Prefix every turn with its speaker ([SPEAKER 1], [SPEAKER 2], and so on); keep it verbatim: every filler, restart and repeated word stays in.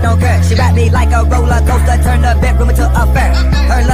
[SPEAKER 1] don't care. She ride me like a roller coaster, turn the bedroom into a fair. Her love